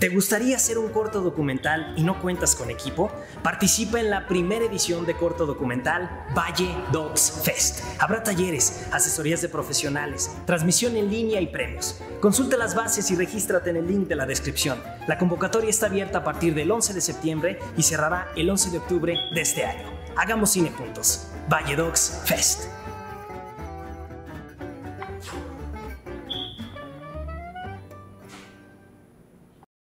¿Te gustaría hacer un corto documental y no cuentas con equipo? Participa en la primera edición de corto documental Valle Docs Fest. Habrá talleres, asesorías de profesionales, transmisión en línea y premios. Consulta las bases y regístrate en el link de la descripción. La convocatoria está abierta a partir del 11 de septiembre y cerrará el 11 de octubre de este año. Hagamos cine juntos. Valle Docs Fest.